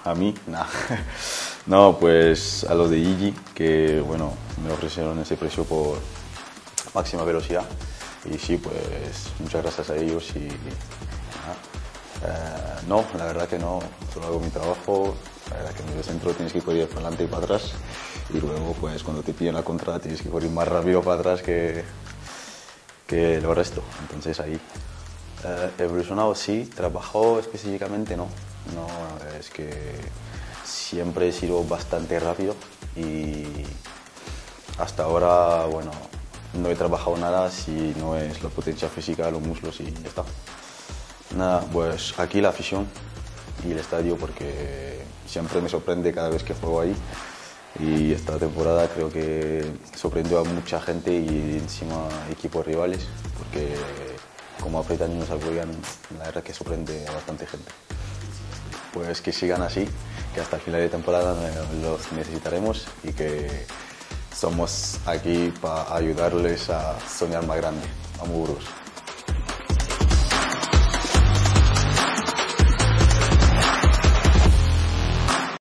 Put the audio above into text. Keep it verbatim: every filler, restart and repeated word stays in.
A mí, nada. No, pues a los de Igi, que bueno, me ofrecieron ese precio por máxima velocidad. Y sí, pues muchas gracias a ellos y nada. Eh, no, la verdad que no, solo hago mi trabajo. La verdad que en el centro tienes que correr para adelante y para atrás. Y luego, pues cuando te pillan la contra, tienes que correr más rápido para atrás que, que el resto. Entonces ahí. Eh, evolucionado sí, trabajado específicamente no. No, es que siempre he sido bastante rápido y hasta ahora, bueno, no he trabajado nada si no es la potencia física, los músculos y ya está. Nada, pues aquí la afición y el estadio porque siempre me sorprende cada vez que juego ahí y esta temporada creo que sorprendió a mucha gente y encima equipos rivales porque como apretan y nos apoyan, la verdad que sorprende a bastante gente. Pues que sigan así, que hasta el final de temporada los necesitaremos y que somos aquí para ayudarles a soñar más grande. Vamos, burros.